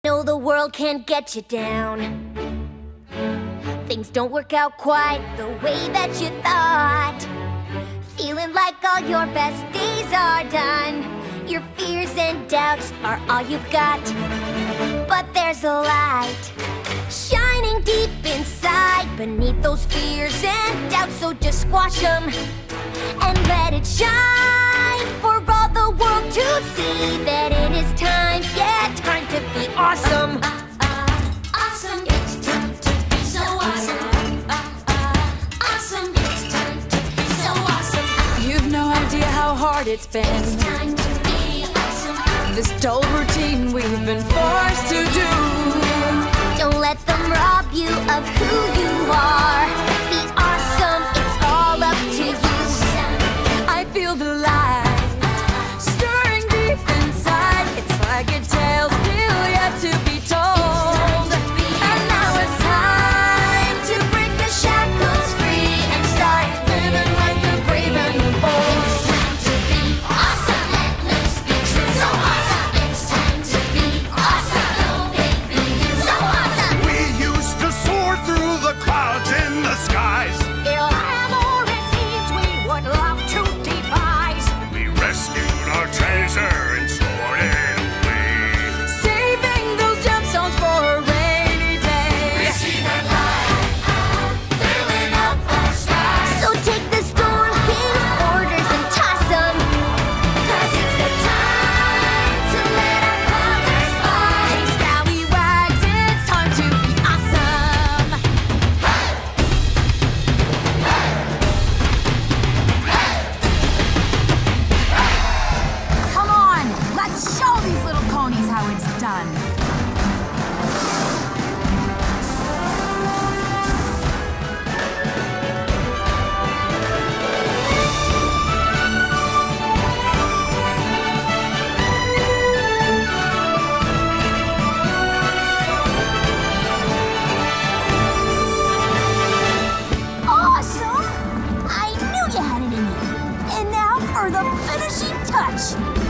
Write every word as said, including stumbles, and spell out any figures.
know the world can't get you down. Things don't work out quite the way that you thought. Feeling like all your best days are done. Your fears and doubts are all you've got. But there's a light shining deep inside, beneath those fears and doubts. So just squash them and let it shine for all the world to see that it is time, yeah, time to be awesome. Uh, uh, awesome. It's time to be so awesome. Uh, uh, awesome. It's time to be so awesome. You've no idea how hard it's been. It's time to be awesome. This dull routine we've been forced to do. Don't let them rob you of who you are. Be awesome, it's all up to you. I feel the light stirring deep inside. It's like a tale still yet to be told. And now it's time to break the shackles free and start living like the brave and the bold. It's time to be awesome, let loose, be true. So awesome, it's time to be awesome. Go baby, you so awesome. We used to soar through the clouds in the skies. Elaborate we would love to devise. We rescued our treasure and stored it away. saving those gemstones for a rainy day. See that light filling up our skies. So take the Storm King's orders and toss them. 'Cause it's the time to let our colors fly. Hey, Scallywags, it's time to be awesome. Come on, let's show these little ponies how it's done. Awesome! I knew you had it in you. And now for the finishing touch.